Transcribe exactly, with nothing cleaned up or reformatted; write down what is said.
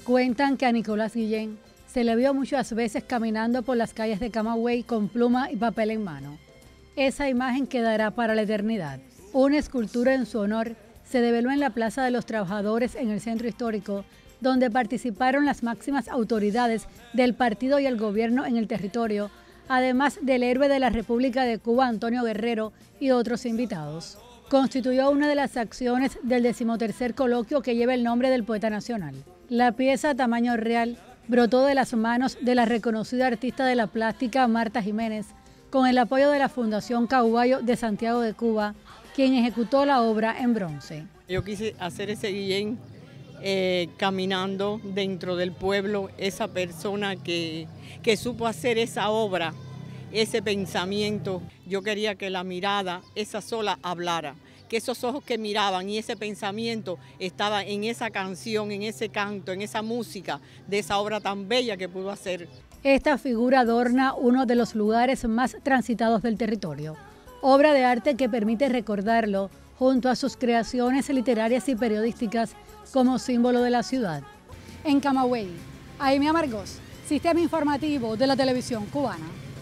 Cuentan que a Nicolás Guillén se le vio muchas veces caminando por las calles de Camagüey con pluma y papel en mano. Esa imagen quedará para la eternidad. Una escultura en su honor se develó en la Plaza de los Trabajadores en el Centro Histórico, donde participaron las máximas autoridades del partido y el gobierno en el territorio, además del héroe de la República de Cuba, Antonio Guerrero, y otros invitados. Constituyó una de las acciones del decimotercer coloquio que lleva el nombre del poeta nacional. La pieza a tamaño real brotó de las manos de la reconocida artista de la plástica Marta Jiménez, con el apoyo de la Fundación Cahuayo de Santiago de Cuba, quien ejecutó la obra en bronce. Yo quise hacer ese Guillén eh, caminando dentro del pueblo, esa persona que, que supo hacer esa obra, ese pensamiento. Yo quería que la mirada, esa sola, hablara, que esos ojos que miraban y ese pensamiento estaba en esa canción, en ese canto, en esa música de esa obra tan bella que pudo hacer. Esta figura adorna uno de los lugares más transitados del territorio, obra de arte que permite recordarlo junto a sus creaciones literarias y periodísticas como símbolo de la ciudad. En Camagüey, Aimee Amargós, Sistema Informativo de la Televisión Cubana.